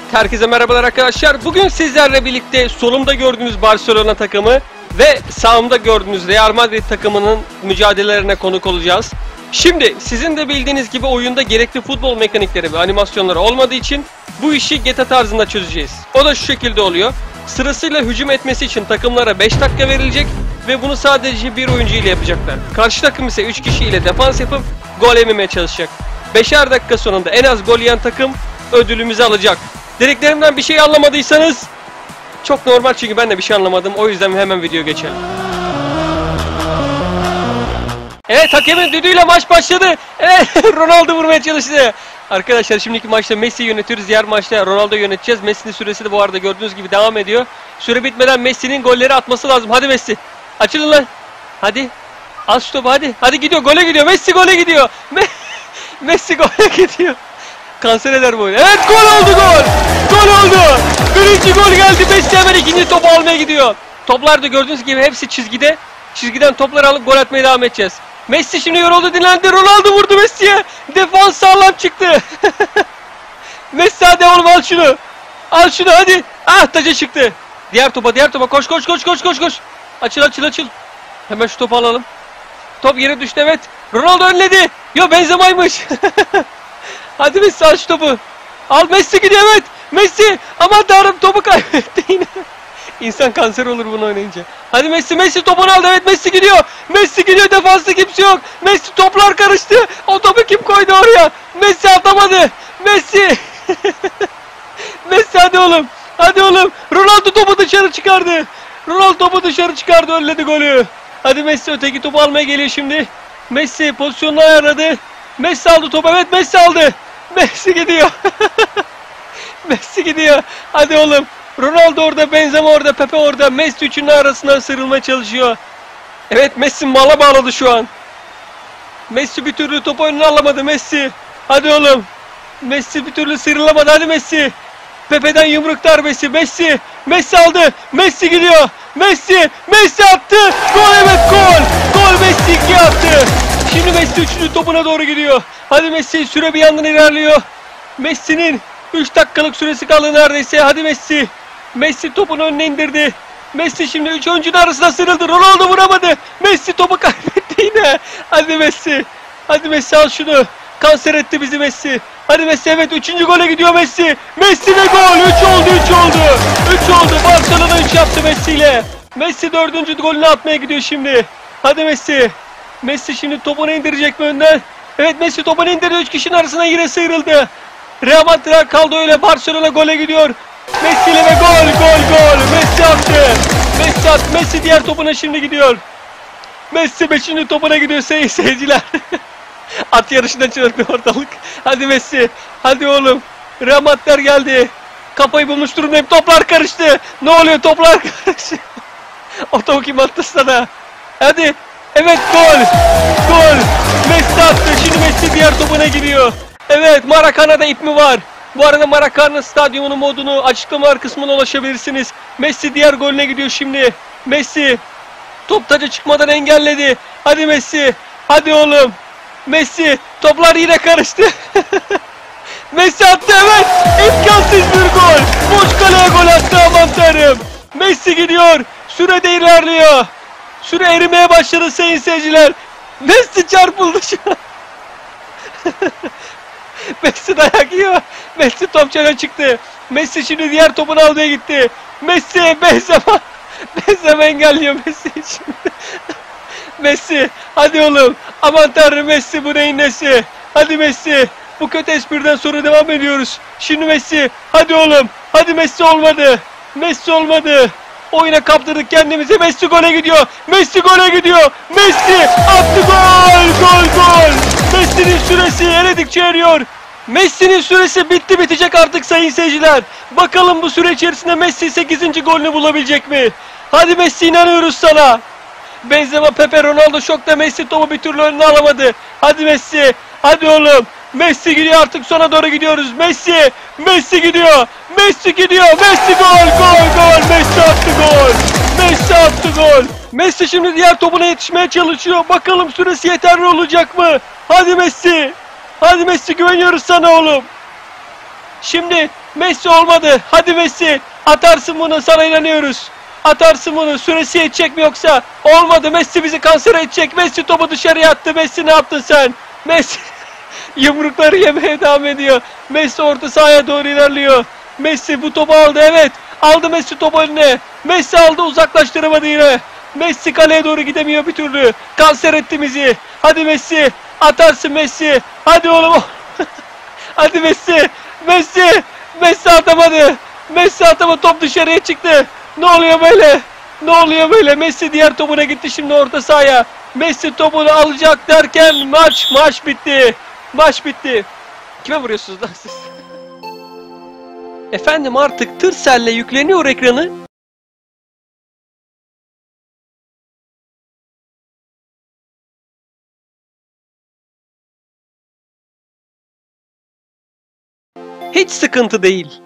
Herkese merhabalar arkadaşlar. Bugün sizlerle birlikte solumda gördüğünüz Barcelona takımı ve sağımda gördüğünüz Real Madrid takımının mücadelelerine konuk olacağız. Şimdi sizin de bildiğiniz gibi oyunda gerekli futbol mekanikleri ve animasyonları olmadığı için bu işi GTA tarzında çözeceğiz. O da şu şekilde oluyor. Sırasıyla hücum etmesi için takımlara 5 dakika verilecek ve bunu sadece bir oyuncu ile yapacaklar. Karşı takım ise 3 kişi ile defans yapıp gol yememeye çalışacak. 5'er dakika sonunda en az gol yiyen takım ödülümüzü alacak. Dediklerimden bir şey anlamadıysanız çok normal, çünkü ben de bir şey anlamadım. O yüzden hemen video geçelim. Evet, hakemin düdüğüyle maç başladı. Evet, Ronaldo vurmaya çalıştı. Arkadaşlar şimdiki maçta Messi'yi yönetiyoruz. Diğer maçta Ronaldo'yu yöneteceğiz. Messi'nin süresi de bu arada gördüğünüz gibi devam ediyor. Süre bitmeden Messi'nin golleri atması lazım. Hadi Messi. Açılın lan. Hadi. Al şu topu hadi. Hadi gidiyor, gole gidiyor. Messi gole gidiyor. Messi gole gidiyor. Kanser eder bu oyun. Evet, gol oldu gol. Gol oldu. Birinci gol geldi. Messi hemen ikinci topu almaya gidiyor. Toplar da gördüğünüz gibi hepsi çizgide. Çizgiden topları alıp gol atmaya devam edeceğiz. Messi şimdi yoruldu, dinlendi. Ronaldo vurdu Messi'ye. Defans sağlam çıktı. Messi hadi oğlum, al şunu. Al şunu hadi. Ah, taca çıktı. Diğer topa koş. Açıl. Hemen şu topu alalım. Top yere düştü, evet. Ronaldo önledi. Yo, Benzema'ymış. Hadi Messi, al şu topu. Al, Messi gidiyor, evet. Messi, aman tanrım, topu kaybetti yine. İnsan kanser olur bunu oynayınca. Hadi Messi topunu aldı, evet. Messi gidiyor, defansta kimse yok. Messi, toplar karıştı. O topu kim koydu oraya? Messi atamadı. Messi. Messi hadi oğlum. Ronaldo topu dışarı çıkardı. Önledi golü. Hadi Messi öteki topu almaya geliyor şimdi. Messi pozisyonunu ayarladı. Messi aldı topu, evet. Messi aldı. Messi gidiyor. Messi gidiyor. Hadi oğlum. Ronaldo orada, Benzema orada, Pepe orada. Messi üçünün arasından sıyrılmaya çalışıyor. Evet, Messi mala bağladı şu an. Messi bir türlü topu önüne alamadı. Messi. Hadi oğlum. Messi bir türlü sıyrılamadı. Hadi Messi. Pepe'den yumruk darbesi. Messi aldı. Messi gidiyor. Messi attı. Gol, evet, gol. Messi 2 attı. Şimdi Messi üçüncü topuna doğru gidiyor. Hadi Messi, süre bir yandan ilerliyor. Messi'nin 3 dakikalık süresi kaldı neredeyse. Hadi Messi. Messi topunu önüne indirdi. Messi şimdi 3 oyuncunun arasına sıyrıldı. Ronaldo vuramadı. Messi topu kaybetti yine. Hadi Messi al şunu. Kanser etti bizi Messi. Hadi Messi, evet, 3. gole gidiyor Messi. Messi ve gol. 3 oldu. Barcelona 3 yaptı Messi ile. Messi 4. golünü atmaya gidiyor şimdi. Hadi Messi. Messi şimdi topunu indirecek mi önden? Evet, Messi topunu indirdi. 3 kişinin arasına yine sıyrıldı. Real Madrid kaldı öyle. Barcelona gole gidiyor. Messi ile ve gol. Messi attı. Messi diğer topuna şimdi gidiyor. Messi 5. topuna gidiyor seyirciler. At yarışından çıkarttı ortalık. Hadi Messi. Hadi oğlum. Real Madrid geldi. Kafayı bulmuş durumdayım. Toplar karıştı. Ne oluyor? Toplar karıştı. O topu kim attı sana? Hadi. Evet, gol. Messi attı. Şimdi Messi diğer topuna gidiyor. Evet, Maracana'da ip mi var? Bu arada Maracana stadyumunun modunu açıklamalar kısmına ulaşabilirsiniz. Messi diğer golüne gidiyor şimdi. Messi top taca çıkmadan engelledi. Hadi Messi. Hadi oğlum. Messi, toplar yine karıştı. Messi attı, evet. İmkansız bir gol. Boş kaleye gol attı, aman tanrım. Messi gidiyor. Süre de ilerliyor. Süre erimeye başladı sayın seyirciler. Messi çarpıldı şu an. Messi dayak yiyor. Messi topçana çıktı. Messi şimdi diğer topunu almaya gitti. Messi, Benzema engelliyor Messi şimdi. Messi, hadi oğlum. Aman tanrım Messi, bu neyin nesi? Hadi Messi. Bu kötü espriden sonra devam ediyoruz. Şimdi Messi, hadi oğlum. Hadi Messi, olmadı. Oyuna kaptırdık kendimizi. Messi gole gidiyor. Messi attı, gol. Messi'nin süresi eridikçe eriyor. Messi'nin süresi bitecek artık sayın seyirciler. Bakalım bu süre içerisinde Messi 8. golünü bulabilecek mi? Hadi Messi, inanıyoruz sana. Benzema, Pepe, Ronaldo şokta. Messi topu bir türlü önüne alamadı. Hadi Messi. Hadi oğlum. Messi gidiyor, artık sona doğru gidiyoruz. Messi gidiyor. Messi gol. Messi attı gol. Messi şimdi diğer topuna yetişmeye çalışıyor. Bakalım süresi yeterli olacak mı? Hadi Messi, güveniyoruz sana oğlum. Şimdi Messi olmadı. Hadi Messi. Atarsın bunu, sana inanıyoruz. Atarsın bunu. Süresi yetecek mi yoksa? Olmadı. Messi bizi kanser edecek. Messi topu dışarıya attı. Messi ne yaptın sen? Messi yumrukları yemeye devam ediyor. Messi orta sahaya doğru ilerliyor. Messi bu topu aldı. Evet. Aldı Messi topu önüne. Messi aldı, uzaklaştıramadı yine. Messi kaleye doğru gidemiyor bir türlü. Kanser etti bizi. Hadi Messi. Atarsın Messi. Hadi oğlum. Hadi Messi. Messi. Messi atamadı. Messi atamadı. Top dışarıya çıktı. Ne oluyor böyle? Ne oluyor böyle? Messi diğer topuna gitti şimdi orta sahaya. Messi topunu alacak derken maç bitti. Maç bitti. Kime vuruyorsunuz lan siz? Efendim artık Tırsel'le yükleniyor ekranı. Hiç sıkıntı değil.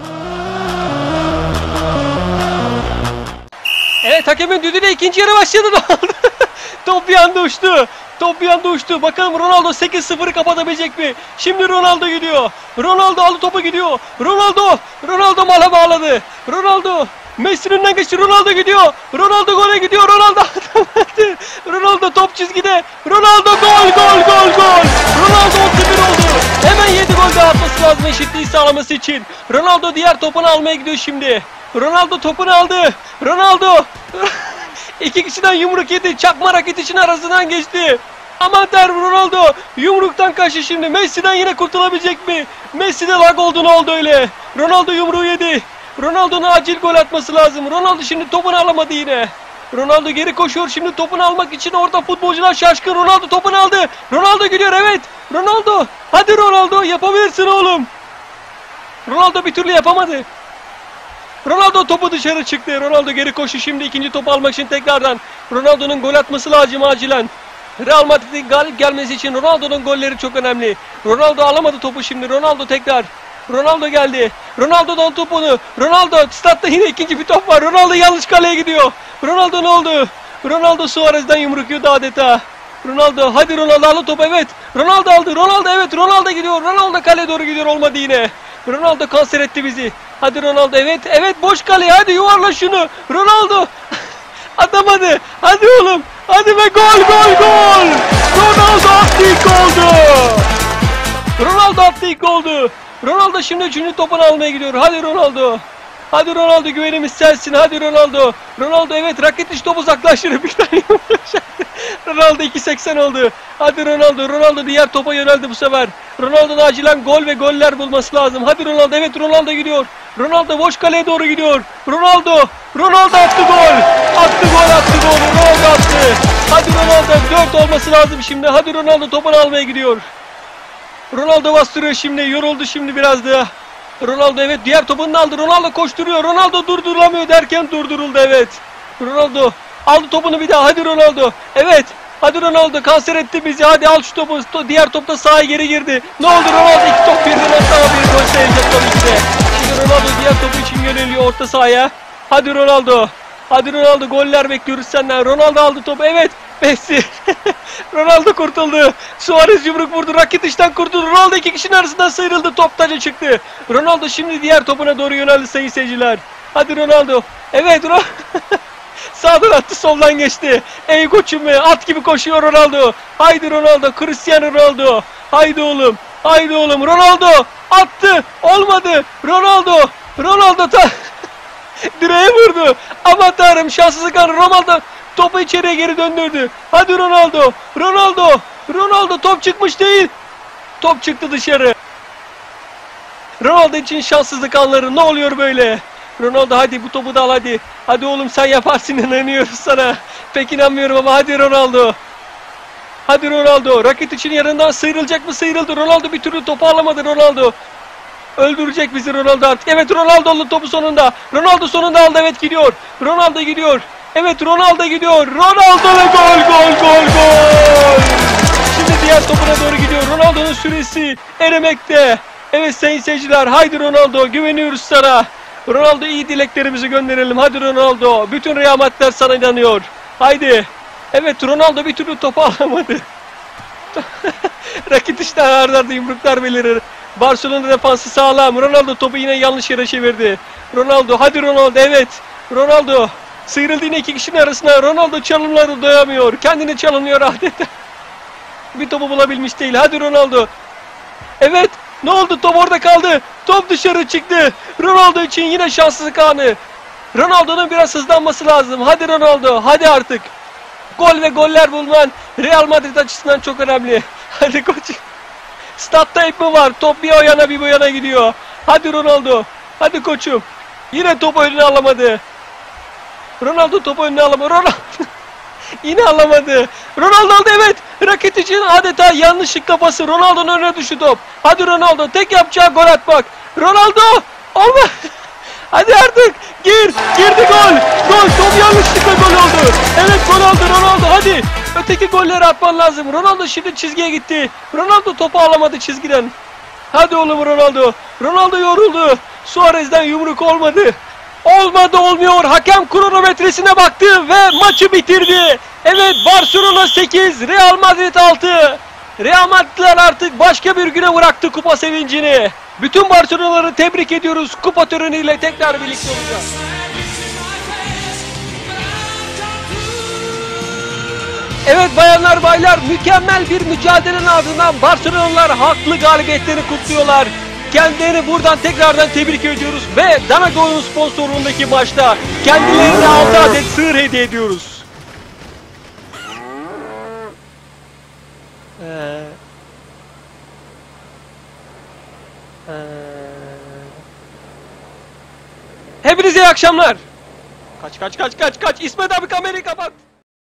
Evet, hakemin düdüğüyle ikinci yarı başladı. Top bir anda uçtu. Top bir anda uçtu. Bakalım Ronaldo 8-0'ı kapatabilecek mi? Şimdi Ronaldo gidiyor. Ronaldo aldı topu, gidiyor. Ronaldo mala bağladı. Ronaldo Messi'nin önünden geçti. Ronaldo gidiyor. Ronaldo gole gidiyor. Ronaldo top çizgide. Ronaldo gol. Ronaldo 31 oldu. Hemen 7 gol daha atması lazım eşitliği sağlaması için. Ronaldo diğer topunu almaya gidiyor şimdi. Ronaldo topunu aldı. Ronaldo İki kişiden yumruk yedi. Çakma raket için arasından geçti. Aman tanrım, Ronaldo yumruktan kaçtı şimdi. Messi'den yine kurtulabilecek mi? Messi'de lag oldu, ne oldu öyle? Ronaldo yumruğu yedi. Ronaldo'nun acil gol atması lazım. Ronaldo şimdi topunu alamadı yine. Ronaldo geri koşuyor şimdi topunu almak için, orada futbolcular şaşkın. Ronaldo topunu aldı. Ronaldo gidiyor, evet. Ronaldo. Hadi Ronaldo, yapabilirsin oğlum. Ronaldo bir türlü yapamadı. Ronaldo topu dışarı çıktı. Ronaldo geri koşu şimdi ikinci topu almak için tekrardan. Ronaldo'nun gol atması lazım acilen. Real Madrid'in galip gelmesi için Ronaldo'nun golleri çok önemli. Ronaldo alamadı topu şimdi. Ronaldo tekrar. Ronaldo geldi. Ronaldo'dan topunu. Ronaldo statta yine ikinci bir top var. Ronaldo yanlış kaleye gidiyor. Ronaldo ne oldu? Ronaldo Suarez'den yumruk yiyordu adeta. Ronaldo, hadi Ronaldo aldı topu, evet. Ronaldo aldı. Ronaldo, evet. Ronaldo gidiyor. Ronaldo kaleye doğru gidiyor, olmadı yine. Ronaldo kanser etti bizi. Hadi Ronaldo, evet boş kaleye, hadi yuvarla şunu. Ronaldo atamadı. Hadi oğlum. Hadi ve gol. Ronaldo attı ilk golü. Ronaldo şimdi 3. topunu almaya gidiyor. Hadi Ronaldo. Hadi Ronaldo, güvenimiz sensin. Hadi Ronaldo. Ronaldo, evet, raket iş topu uzaklaştırıp bir tane Ronaldo 2.80 oldu. Hadi Ronaldo. Ronaldo diğer topa yöneldi bu sefer. Ronaldo'nun acilen gol ve goller bulması lazım. Hadi Ronaldo, evet, Ronaldo gidiyor. Ronaldo boş kaleye doğru gidiyor. Ronaldo attı gol. Ronaldo attı. Hadi Ronaldo, 4 olması lazım şimdi. Hadi Ronaldo topunu almaya gidiyor. Ronaldo bastırıyor şimdi. Yoruldu şimdi biraz da. Ronaldo, evet, diğer topunu aldı. Ronaldo koşturuyor. Ronaldo durdurulamıyor derken durduruldu, evet. Ronaldo aldı topunu bir daha. Hadi Ronaldo. Evet. Hadi Ronaldo, kanser etti bizi. Hadi al şu topu. Diğer topta sahaya geri girdi. Ne oldu Ronaldo? 2 top birden attı ama bir gol sayılacak tabii ki de. Şimdi Ronaldo diğer topu için yöneliyor orta sahaya. Hadi Ronaldo. Goller bekliyoruz senden. Ronaldo aldı topu. Evet. Messi. Ronaldo kurtuldu. Suarez yumruk vurdu. Raket dıştan kurtuldu. Ronaldo iki kişinin arasından sıyrıldı. Top taca çıktı. Ronaldo şimdi diğer topuna doğru yöneldi sayın seyirciler. Hadi Ronaldo. Evet. Sağdan attı, soldan geçti. Ey koçum be, at gibi koşuyor Ronaldo. Haydi Ronaldo, Cristiano Ronaldo. Haydi oğlum. Ronaldo attı. Olmadı. Ronaldo direğe vurdu. Aman tanrım, şanssızlık anı. Ronaldo topu içeriye geri döndürdü. Hadi Ronaldo top çıkmış değil. Top çıktı dışarı. Ronaldo için şanssızlık anları. Ne oluyor böyle? Ronaldo, hadi bu topu da al hadi. Hadi oğlum, sen yaparsın, inanıyoruz sana. Pek inanmıyorum ama hadi Ronaldo. Raket için yanından sıyrılacak mı? Sıyrıldı. Ronaldo bir türlü topu alamadı. Öldürecek bizi Ronaldo artık. Evet, Ronaldo aldı topu sonunda. Ronaldo sonunda aldı, evet, gidiyor. Ronaldo gidiyor. Ronaldo ve gol. Şimdi diğer topuna doğru gidiyor. Ronaldo'nun süresi erimekte. Evet sayın seyirciler, haydi Ronaldo, güveniyoruz sana. Ronaldo, iyi dileklerimizi gönderelim. Hadi Ronaldo. Bütün Real Madridler sana inanıyor. Haydi. Evet, Ronaldo bir türlü topu alamadı. Raket işte ardarda yumruklar belirir. Barcelona defansı sağlam. Ronaldo topu yine yanlış yere çevirdi. Ronaldo, hadi Ronaldo, evet. Ronaldo sıyrıldı yine iki kişinin arasına. Ronaldo çalımları doyamıyor. Kendini çalınıyor adeta. Bir topu bulabilmiş değil. Hadi Ronaldo. Evet. Ne oldu? Top orada kaldı. Top dışarı çıktı. Ronaldo için yine şanssızlık anı. Ronaldo'nun biraz hızlanması lazım. Hadi Ronaldo. Hadi artık. Gol ve goller bulman Real Madrid açısından çok önemli. Hadi koç. Statta ip mi var? Top bir o yana bir bu yana gidiyor. Hadi Ronaldo. Hadi koçum. Yine topu önüne alamadı. Ronaldo topu önüne alamadı. Ronaldo. Yine alamadı. Ronaldo aldı, evet. Raket için adeta yanlışlıkla pası. Ronaldo'nun önüne düştü top. Hadi Ronaldo. Tek yapacağı gol atmak. Ronaldo. Olma. Hadi artık. Girdi gol. Gol. Top yanlışlıkla gol oldu. Evet, gol oldu Ronaldo. Hadi. Öteki golleri atman lazım. Ronaldo şimdi çizgiye gitti. Ronaldo topu alamadı çizgiden. Hadi oğlum Ronaldo. Ronaldo yoruldu. Suarez'den yumruk olmadı. Olmadı, olmuyor. Hakem kronometresine baktı ve maçı bitirdi. Evet, Barcelona 8, Real Madrid 6. Real Madridler artık başka bir güne bıraktı kupa sevincini. Bütün Barcelona'ları tebrik ediyoruz. Kupa töreniyle tekrar birlikte olacağız. Evet bayanlar baylar, mükemmel bir mücadelenin ardından Barcelona'lılar haklı galibiyetlerini kutluyorlar. Kendilerini buradan tekrardan tebrik ediyoruz ve Danago'nun sponsorluğundaki maçta kendilerine 6 adet sığır hediye ediyoruz. Hepinize iyi akşamlar. Kaç. İsmet abi kamerayı kapat.